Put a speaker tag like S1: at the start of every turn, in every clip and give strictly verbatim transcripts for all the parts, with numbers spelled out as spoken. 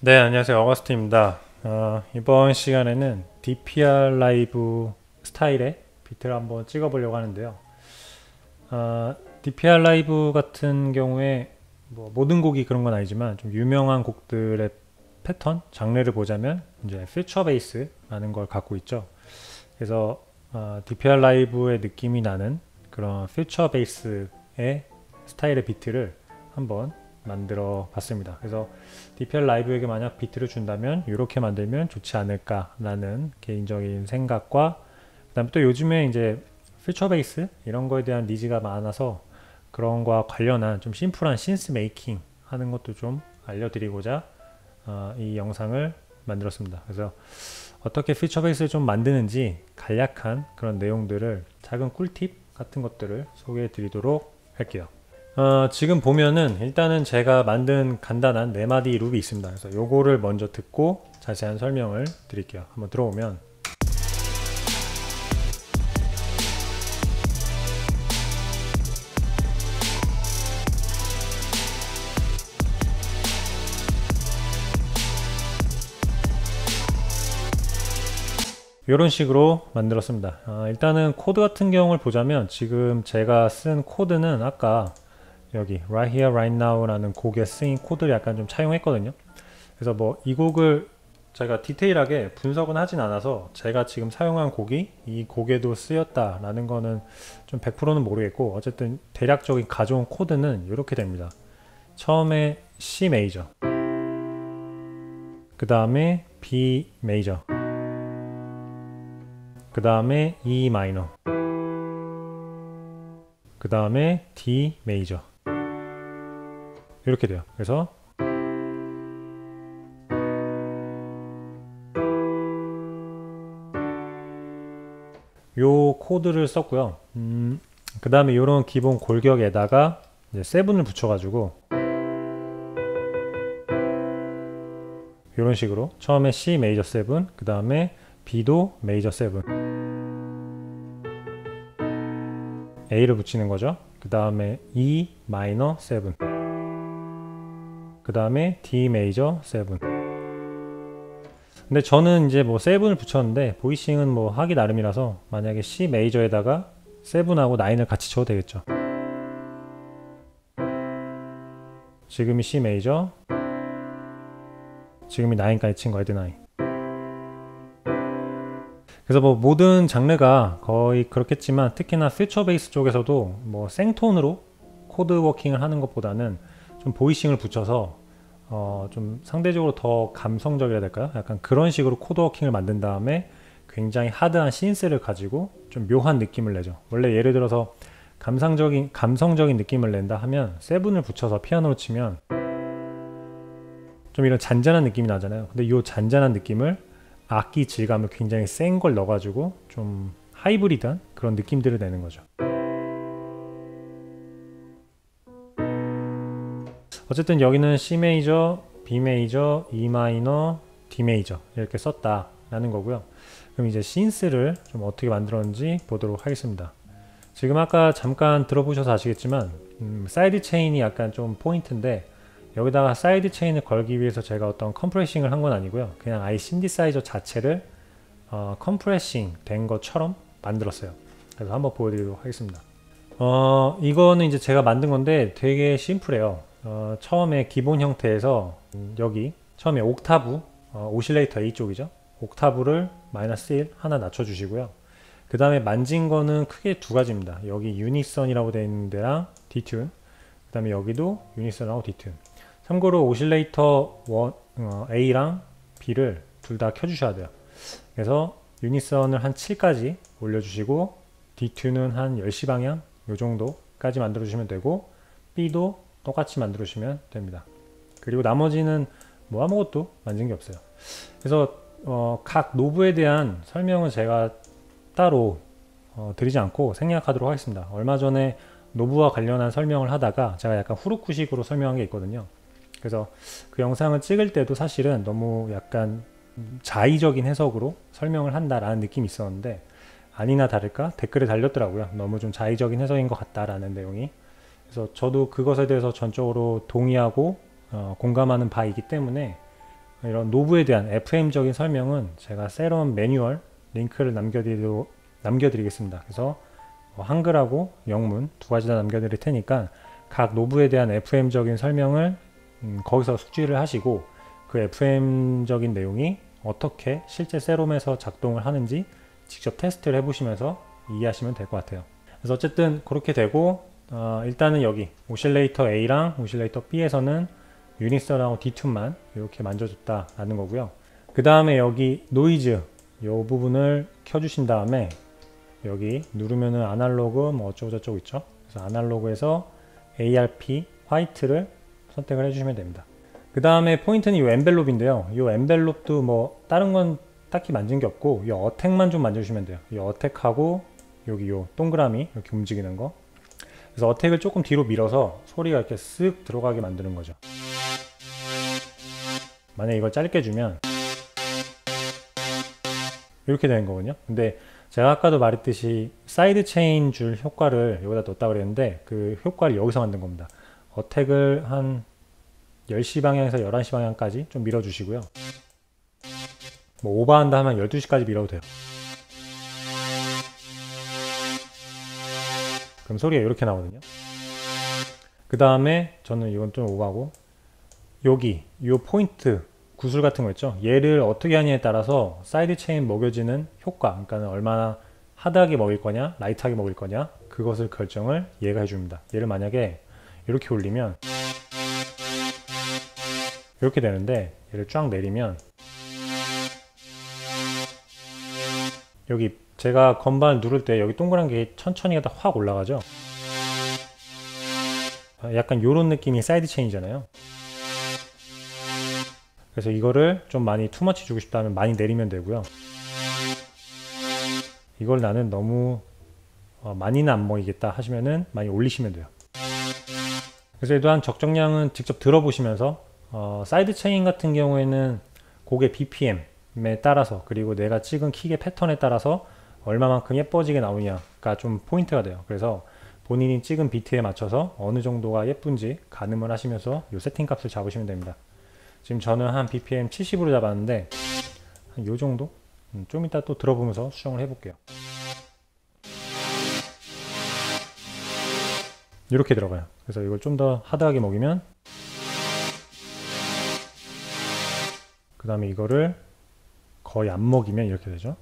S1: 네, 안녕하세요. 어거스트입니다. 어, 이번 시간에는 디피알 라이브 스타일의 비트를 한번 찍어보려고 하는데요. 어, 디피알 라이브 같은 경우에 뭐 모든 곡이 그런 건 아니지만 좀 유명한 곡들의 패턴, 장르를 보자면 이제 퓨처 베이스라는 걸 갖고 있죠. 그래서 어, 디피알 라이브의 느낌이 나는 그런 퓨처 베이스의 스타일의 비트를 한번 만들어 봤습니다. 그래서 디피알 라이브에게 만약 비트를 준다면 이렇게 만들면 좋지 않을까 라는 개인적인 생각과, 그 다음에 또 요즘에 이제 퓨처 베이스 이런 거에 대한 니즈가 많아서 그런 거와 관련한 좀 심플한 신스 메이킹 하는 것도 좀 알려드리고자 어, 이 영상을 만들었습니다. 그래서 어떻게 퓨처 베이스를 좀 만드는지 간략한 그런 내용들을, 작은 꿀팁 같은 것들을 소개해 드리도록 할게요. 어, 지금 보면은 일단은 제가 만든 간단한 네 마디 룹이 있습니다. 그래서 요거를 먼저 듣고 자세한 설명을 드릴게요. 한번 들어오면, 이런 식으로 만들었습니다. 어, 일단은 코드 같은 경우를 보자면 지금 제가 쓴 코드는 아까 여기 Right Here Right Now 라는 곡에 쓰인 코드를 약간 좀 차용했거든요. 그래서 뭐 이 곡을 제가 디테일하게 분석은 하진 않아서 제가 지금 사용한 곡이 이 곡에도 쓰였다 라는 거는 좀 백 퍼센트는 모르겠고, 어쨌든 대략적인 가져온 코드는 이렇게 됩니다. 처음에 C 메이저, 그 다음에 B 메이저, 그 다음에 E 마이너, 그 다음에 D 메이저, 이렇게 돼요. 그래서 요 코드를 썼고요. 음, 그 다음에 이런 기본 골격에다가 이제 세븐을 붙여가지고 이런 식으로 처음에 C 메이저 세븐, 그 다음에 B도 메이저 세븐, A를 붙이는 거죠. 그 다음에 E 마이너 세븐, 그 다음에 D 메이저 세븐. 근데 저는 이제 뭐 세븐을 붙였는데 보이싱은 뭐 하기 나름이라서 만약에 C 메이저에다가 세븐하고 나인을 같이 쳐도 되겠죠. 지금이 C 메이저, 지금이 나인까지 친 거, 헤드 나인. 그래서 뭐 모든 장르가 거의 그렇겠지만 특히나 퓨처 베이스 쪽에서도 뭐 생톤으로 코드 워킹을 하는 것보다는 좀 보이싱을 붙여서 어 좀 상대적으로 더 감성적이라 될까요? 약간 그런 식으로 코드 워킹을 만든 다음에 굉장히 하드한 신스를 가지고 좀 묘한 느낌을 내죠. 원래 예를 들어서 감상적인 감성적인 느낌을 낸다 하면 세븐을 붙여서 피아노로 치면 좀 이런 잔잔한 느낌이 나잖아요. 근데 이 잔잔한 느낌을 악기 질감을 굉장히 센 걸 넣어가지고 좀 하이브리드한 그런 느낌들을 내는 거죠. 어쨌든 여기는 C 메이저, B 메이저, E 마이너, D 메이저 이렇게 썼다 라는 거고요. 그럼 이제 신스를 좀 어떻게 만들었는지 보도록 하겠습니다. 지금 아까 잠깐 들어보셔서 아시겠지만 음, 사이드 체인이 약간 좀 포인트인데, 여기다가 사이드 체인을 걸기 위해서 제가 어떤 컴프레싱을 한 건 아니고요. 그냥 아예 신디사이저 자체를 어, 컴프레싱 된 것처럼 만들었어요. 그래서 한번 보여드리도록 하겠습니다. 어, 이거는 이제 제가 만든 건데 되게 심플해요. 어, 처음에 기본 형태에서 음, 여기 처음에 옥타브, 어, 오실레이터 A 쪽이죠. 옥타브를 마이너스 일 하나 낮춰주시고요. 그 다음에 만진 거는 크게 두 가지입니다. 여기 유니선이라고 되어 있는 데랑 디튠, 그 다음에 여기도 유니선하고 디튠. 참고로 오실레이터 원, 어, A랑 B를 둘 다 켜주셔야 돼요. 그래서 유니선을 한 칠까지 올려주시고 디튠은 한 열 시 방향 요 정도까지 만들어 주시면 되고, B도 똑같이 만들어 주시면 됩니다. 그리고 나머지는 뭐 아무것도 만진 게 없어요. 그래서 어, 각 노브에 대한 설명은 제가 따로 어, 드리지 않고 생략하도록 하겠습니다. 얼마 전에 노브와 관련한 설명을 하다가 제가 약간 후루쿠식으로 설명한 게 있거든요. 그래서 그 영상을 찍을 때도 사실은 너무 약간 자의적인 해석으로 설명을 한다라는 느낌이 있었는데, 아니나 다를까 댓글에 달렸더라고요. 너무 좀 자의적인 해석인 것 같다라는 내용이. 그래서 저도 그것에 대해서 전적으로 동의하고 어, 공감하는 바이기 때문에 이런 노브에 대한 에프엠적인 설명은 제가 세럼 매뉴얼 링크를 남겨드리도, 남겨드리겠습니다. 그래서 한글하고 영문 두 가지 다 남겨드릴 테니까 각 노브에 대한 에프엠적인 설명을 음, 거기서 숙지를 하시고 그 에프엠적인 내용이 어떻게 실제 세럼에서 작동을 하는지 직접 테스트를 해보시면서 이해하시면 될 것 같아요. 그래서 어쨌든 그렇게 되고 어, 일단은 여기 오실레이터 A랑 오실레이터 B에서는 유닛선하고 디튠만 이렇게 만져줬다 라는 거고요. 그 다음에 여기 노이즈 이 부분을 켜주신 다음에 여기 누르면은 아날로그 뭐 어쩌고저쩌고 있죠. 그래서 아날로그에서 에이알피 화이트를 선택을 해주시면 됩니다. 그 다음에 포인트는 이 엔벨롭인데요. 이 엔벨롭도 뭐 다른 건 딱히 만진 게 없고 이 어택만 좀 만져주시면 돼요. 이 어택하고 여기 요 동그라미 이렇게 움직이는 거. 그래서 어택을 조금 뒤로 밀어서 소리가 이렇게 쓱 들어가게 만드는 거죠. 만약에 이걸 짧게 주면 이렇게 되는 거거든요. 근데 제가 아까도 말했듯이 사이드 체인 줄 효과를 여기다 넣었다 그랬는데 그 효과를 여기서 만든 겁니다. 어택을 한 열 시 방향에서 열한 시 방향까지 좀 밀어주시고요. 뭐 오버한다 하면 열두 시까지 밀어도 돼요. 그럼 소리가 이렇게 나오거든요. 그 다음에 저는 이건 좀 오버하고 여기 이 포인트 구슬 같은 거 있죠. 얘를 어떻게 하냐에 따라서 사이드 체인 먹여지는 효과, 그러니까 얼마나 하드하게 먹일 거냐 라이트하게 먹일 거냐 그것을 결정을 얘가 해줍니다. 얘를 만약에 이렇게 올리면 이렇게 되는데 얘를 쫙 내리면 여기 제가 건반을 누를 때 여기 동그란 게 천천히 가다 확 올라가죠. 약간 요런 느낌이 사이드 체인이잖아요. 그래서 이거를 좀 많이 투머치 주고 싶다면 많이 내리면 되고요. 이걸 나는 너무 어, 많이는 안 먹이겠다 하시면은 많이 올리시면 돼요. 그래서 또한 적정량은 직접 들어보시면서 어, 사이드 체인 같은 경우에는 곡의 비피엠에 따라서 그리고 내가 찍은 킥의 패턴에 따라서 얼마만큼 예뻐지게 나오냐가 좀 포인트가 돼요. 그래서 본인이 찍은 비트에 맞춰서 어느 정도가 예쁜지 가늠을 하시면서 이 세팅 값을 잡으시면 됩니다. 지금 저는 한 비피엠 칠십으로 잡았는데 한 요 정도? 음, 좀 이따 또 들어보면서 수정을 해볼게요. 이렇게 들어가요. 그래서 이걸 좀 더 하드하게 먹이면 그 다음에 이거를 거의 안 먹이면 이렇게 되죠.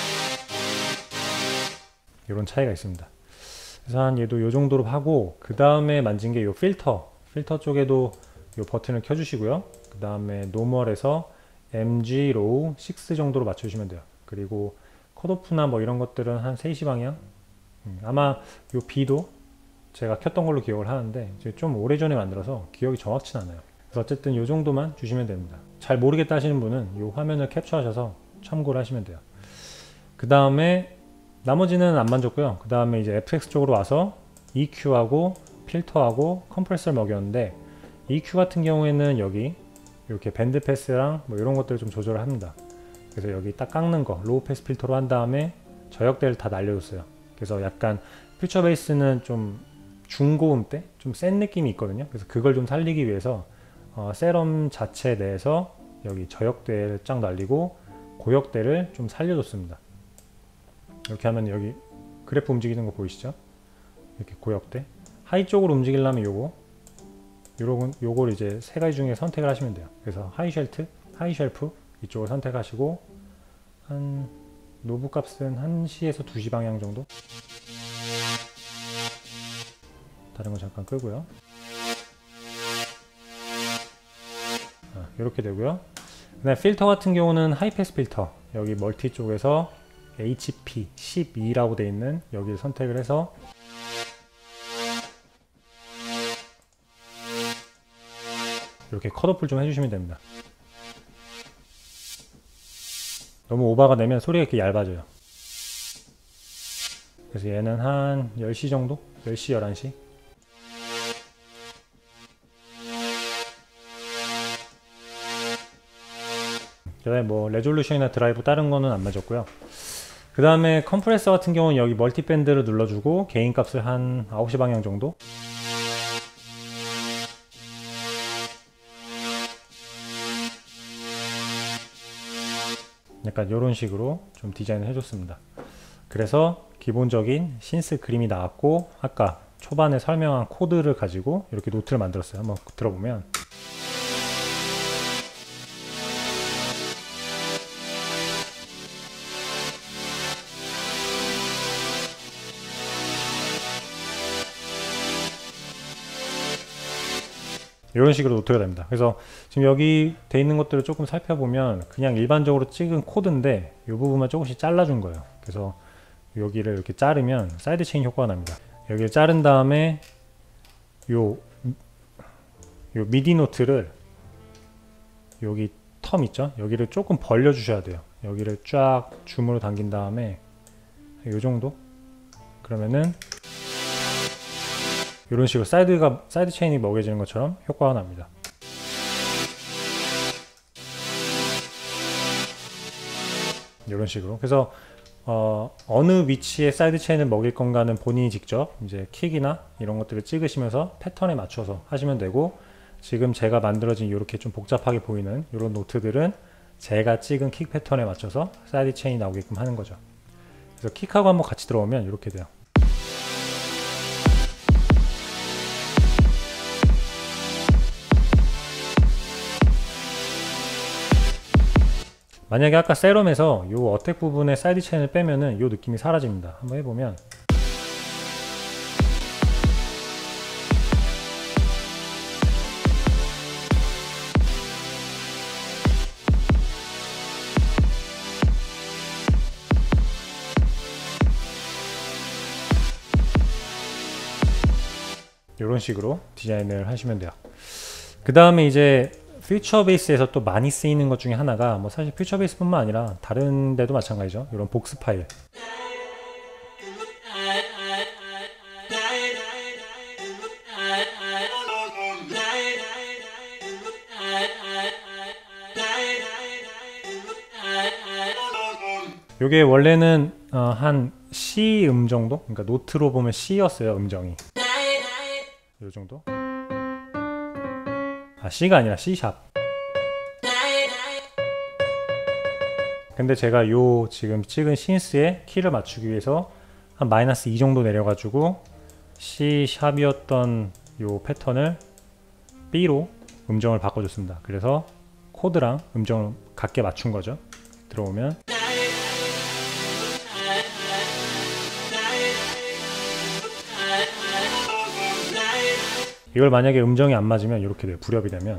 S1: 이런 차이가 있습니다. 그래서 한 얘도 요 정도로 하고 그 다음에 만진 게 요 필터 필터 쪽에도 요 버튼을 켜주시고요. 그 다음에 노멀에서 엠지 로우 육 정도로 맞춰주시면 돼요. 그리고 컷오프나 뭐 이런 것들은 한 세 시 방향 음, 아마 요 B도 제가 켰던 걸로 기억을 하는데 좀 오래전에 만들어서 기억이 정확치 않아요. 그래서 어쨌든 요 정도만 주시면 됩니다. 잘 모르겠다 하시는 분은 요 화면을 캡처하셔서 참고를 하시면 돼요. 그 다음에 나머지는 안 만졌고요. 그 다음에 이제 에프엑스 쪽으로 와서 이큐하고 필터하고 컴프레서를 먹였는데 이큐 같은 경우에는 여기 이렇게 밴드 패스랑 뭐 이런 것들을 좀 조절을 합니다. 그래서 여기 딱 깎는 거 로우 패스 필터로 한 다음에 저역대를 다 날려줬어요. 그래서 약간 퓨처 베이스는 좀 중고음 때 좀 센 느낌이 있거든요. 그래서 그걸 좀 살리기 위해서 어, 세럼 자체 내에서 여기 저역대를 쫙 날리고 고역대를 좀 살려줬습니다. 이렇게 하면 여기 그래프 움직이는 거 보이시죠? 이렇게 고역대 하이 쪽으로 움직이려면 요거 요런 요걸 이제 세 가지 중에 선택을 하시면 돼요. 그래서 하이 쉘트, 하이 쉘프 이쪽을 선택하시고 한 노브 값은 한 시에서 두 시 방향 정도. 다른 거 잠깐 끄고요. 아, 이렇게 되고요. 그다음에 필터 같은 경우는 하이패스 필터 여기 멀티 쪽에서 에이치피 십이라고 되어 있는 여기를 선택을 해서 이렇게 컷오프를 좀 해주시면 됩니다. 너무 오버가 되면 소리가 이렇게 얇아져요. 그래서 얘는 한 열 시 정도? 열 시, 열한 시? 그 다음에 뭐 레졸루션이나 드라이브 다른 거는 안 맞았고요. 그 다음에 컴프레서 같은 경우는 여기 멀티밴드를 눌러주고 게인 값을 한 아홉 시 방향 정도. 약간 이런 식으로 좀 디자인을 해줬습니다. 그래서 기본적인 신스 그림이 나왔고, 아까 초반에 설명한 코드를 가지고 이렇게 노트를 만들었어요. 한번 들어보면 이런 식으로 노트가 됩니다. 그래서 지금 여기 돼 있는 것들을 조금 살펴보면 그냥 일반적으로 찍은 코드인데 이 부분만 조금씩 잘라준 거예요. 그래서 여기를 이렇게 자르면 사이드 체인 효과가 납니다. 여기를 자른 다음에 요, 요 미디 노트를 여기 텀 있죠? 여기를 조금 벌려 주셔야 돼요. 여기를 쫙 줌으로 당긴 다음에 요 정도? 그러면은 이런 식으로 사이드가 사이드 체인이 먹여지는 것처럼 효과가 납니다. 이런 식으로. 그래서 어, 어느 위치에 사이드 체인을 먹일 건가는 본인이 직접 이제 킥이나 이런 것들을 찍으시면서 패턴에 맞춰서 하시면 되고, 지금 제가 만들어진 이렇게 좀 복잡하게 보이는 이런 노트들은 제가 찍은 킥 패턴에 맞춰서 사이드 체인이 나오게끔 하는 거죠. 그래서 킥하고 한번 같이 들어오면 이렇게 돼요. 만약에 아까 세럼에서 요 어택 부분에 사이드 체인을 빼면은 요 느낌이 사라집니다. 한번 해보면 이런 식으로 디자인을 하시면 돼요. 그 다음에 이제 퓨처 베이스에서 또 많이 쓰이는 것 중에 하나가, 뭐 사실 퓨처 베이스 뿐만 아니라 다른 데도 마찬가지죠. 이런 복스 파일. 요게 원래는 어, 한 C 음 정도? 그러니까 노트로 보면 C였어요, 음정이. 요 정도? 아, C가 아니라 C 샵. 근데 제가 요 지금 찍은 신스에 키를 맞추기 위해서 한 마이너스 이 정도 내려가지고 C 샵이었던 요 패턴을 B로 음정을 바꿔줬습니다. 그래서 코드랑 음정을 같게 맞춘 거죠. 들어오면 이걸 만약에 음정이 안 맞으면 이렇게 돼요. 불협이 되면.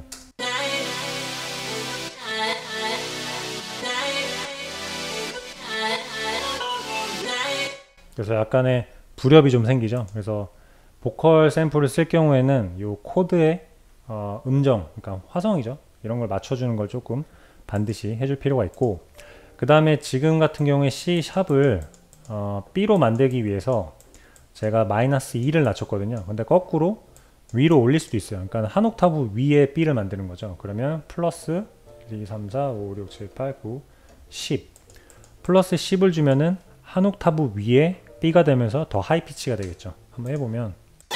S1: 그래서 약간의 불협이 좀 생기죠. 그래서 보컬 샘플을 쓸 경우에는 이 코드의 어, 음정, 그러니까 화성이죠. 이런 걸 맞춰주는 걸 조금 반드시 해줄 필요가 있고, 그 다음에 지금 같은 경우에 C 샵을 어, B로 만들기 위해서 제가 마이너스 이를 낮췄거든요. 근데 거꾸로 위로 올릴 수도 있어요. 그러니까 한 옥타브 위에 B를 만드는 거죠. 그러면 플러스 일, 이, 삼, 사, 오, 육, 칠, 팔, 구, 십 플러스 십을 주면은 한 옥타브 위에 B가 되면서 더 하이 피치가 되겠죠. 한번 해보면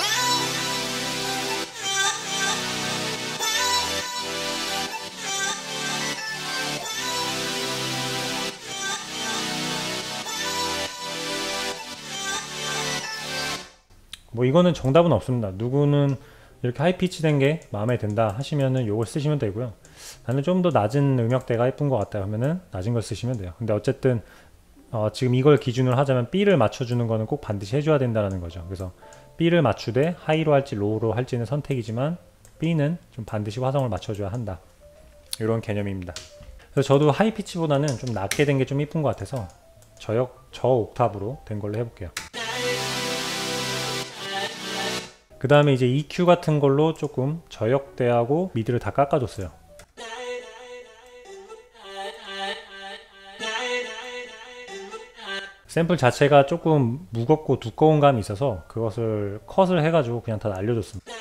S1: 뭐 이거는 정답은 없습니다. 누구는 이렇게 하이 피치 된 게 마음에 든다 하시면은 요걸 쓰시면 되고요. 나는 좀 더 낮은 음역대가 예쁜 것 같다 하면은 낮은 걸 쓰시면 돼요. 근데 어쨌든 어 지금 이걸 기준으로 하자면 B를 맞춰주는 거는 꼭 반드시 해줘야 된다는 거죠. 그래서 B를 맞추되 하이로 할지 로우로 할지는 선택이지만 B는 좀 반드시 화성을 맞춰줘야 한다. 이런 개념입니다. 그래서 저도 하이 피치보다는 좀 낮게 된 게 좀 이쁜 것 같아서 저역, 저 옥탑으로 된 걸로 해볼게요. 그 다음에 이제 이큐 같은 걸로 조금 저역대하고 미드를 다 깎아줬어요. 샘플 자체가 조금 무겁고 두꺼운 감이 있어서 그것을 컷을 해가지고 그냥 다 날려줬습니다.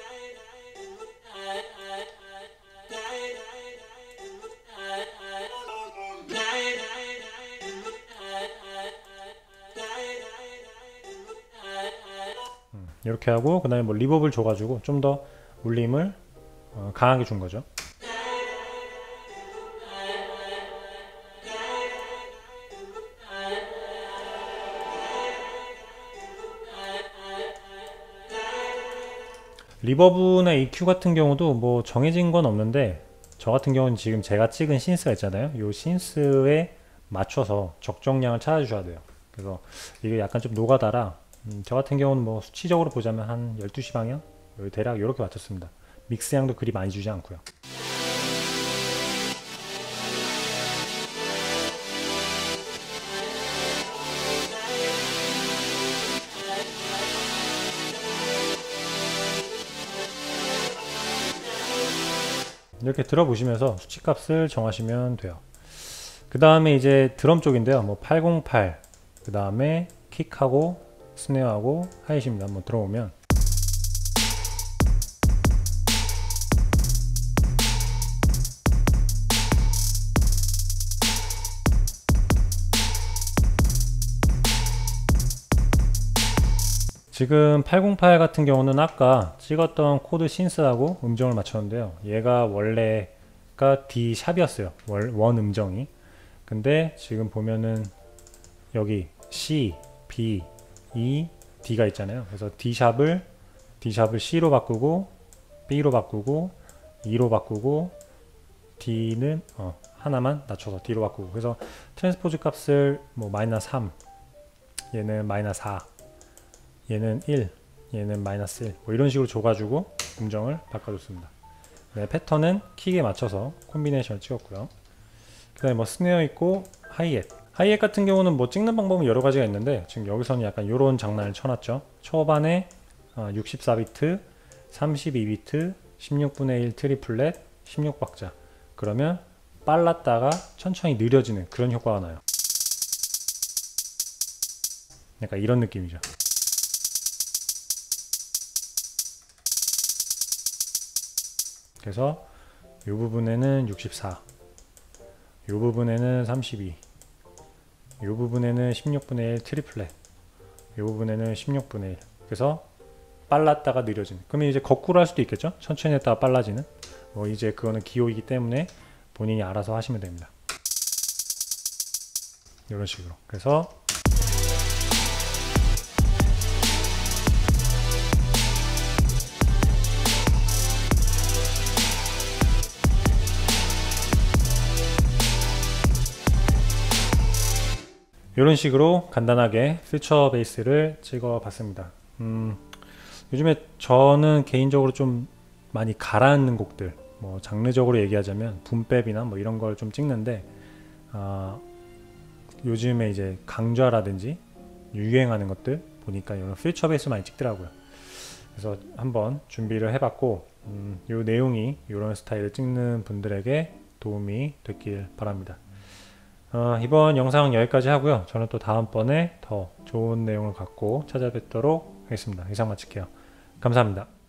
S1: 이렇게 하고 그 다음에 뭐 리버브를 줘가지고 좀 더 울림을 어, 강하게 준 거죠. 리버브나 이큐 같은 경우도 뭐 정해진 건 없는데, 저 같은 경우는 지금 제가 찍은 신스가 있잖아요. 이 신스에 맞춰서 적정량을 찾아주셔야 돼요. 그래서 이게 약간 좀 노가다라, 음, 저 같은 경우는 뭐 수치적으로 보자면 한 열두 시 방향? 대략 이렇게 맞췄습니다. 믹스량도 그리 많이 주지 않고요. 이렇게 들어보시면서 수치값을 정하시면 돼요. 그 다음에 이제 드럼 쪽인데요. 뭐 팔공팔, 그 다음에 킥하고 스네어하고 하이십니다. 한번 들어보면 지금 팔공팔 같은 경우는 아까 찍었던 코드 신스하고 음정을 맞췄는데요. 얘가 원래가 D 샵이었어요. 원 음정이. 근데 지금 보면은 여기 C, B, E, D가 있잖아요. 그래서 D 샵을 D 샵을 C로 바꾸고 B로 바꾸고 E로 바꾸고 D는 어, 하나만 낮춰서 D로 바꾸고, 그래서 트랜스포즈 값을 뭐 마이너스 삼, 얘는 마이너스 사, 얘는 일, 얘는 마이너스 일, 뭐 이런 식으로 줘가지고 음정을 바꿔줬습니다. 네, 패턴은 킥에 맞춰서 콤비네이션을 찍었고요. 그 다음에 뭐 스네어 있고 하이햇. 하이햇 같은 경우는 뭐 찍는 방법은 여러 가지가 있는데, 지금 여기서는 약간 요런 장난을 쳐놨죠. 초반에 육십사 비트, 삼십이 비트, 십육분의 일 트리플렛, 십육 박자. 그러면 빨랐다가 천천히 느려지는 그런 효과가 나요. 약간 이런 느낌이죠. 그래서 이 부분에는 육십사, 이 부분에는 삼십이, 이 부분에는 십육분의 일 트리플렛, 이 부분에는 십육분의 일. 그래서 빨랐다가 느려지는. 그러면 이제 거꾸로 할 수도 있겠죠. 천천히 했다가 빨라지는. 뭐 이제 그거는 기호이기 때문에 본인이 알아서 하시면 됩니다. 이런 식으로. 그래서 이런 식으로 간단하게 퓨처 베이스를 찍어 봤습니다. 음, 요즘에 저는 개인적으로 좀 많이 가라앉는 곡들, 뭐 장르적으로 얘기하자면 붐백이나 뭐 이런 걸 좀 찍는데, 어, 요즘에 이제 강좌라든지 유행하는 것들 보니까 이런 퓨처 베이스 많이 찍더라고요. 그래서 한번 준비를 해봤고, 음, 이 내용이 이런 스타일을 찍는 분들에게 도움이 됐길 바랍니다. 어, 이번 영상은 여기까지 하고요. 저는 또 다음번에 더 좋은 내용을 갖고 찾아뵙도록 하겠습니다. 이상 마칠게요. 감사합니다.